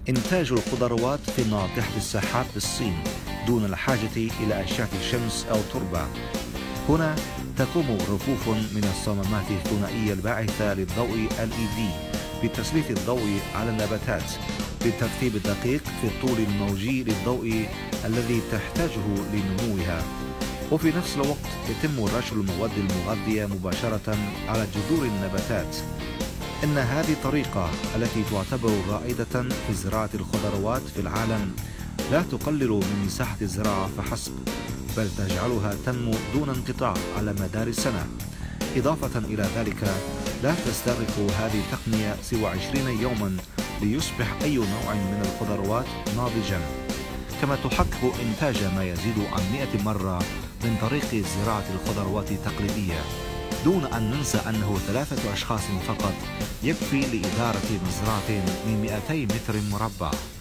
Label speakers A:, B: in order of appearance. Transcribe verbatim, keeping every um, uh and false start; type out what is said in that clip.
A: إنتاج الخضروات في ناطحة السحاب بالصين دون الحاجة إلى أشعة الشمس أو تربة. هنا تقوم رفوف من الصمامات الثنائية الباعثة للضوء إل إي دي بتسليط الضوء على النباتات بالترتيب الدقيق في الطول الموجي للضوء الذي تحتاجه لنموها، وفي نفس الوقت يتم رش المواد المغذية مباشرة على جذور النباتات. إن هذه الطريقة التي تعتبر رائدة في زراعة الخضروات في العالم لا تقلل من مساحة الزراعة فحسب، بل تجعلها تنمو دون انقطاع على مدار السنة. إضافة إلى ذلك لا تستغرق هذه التقنية سوى عشرين يوما ليصبح أي نوع من الخضروات ناضجا، كما تحقق إنتاج ما يزيد عن مئة مرة من طريق زراعة الخضروات التقليدية، دون أن ننسى أنه ثلاثة أشخاص فقط يكفي لإدارة مزرعة من مئتي متر مربع.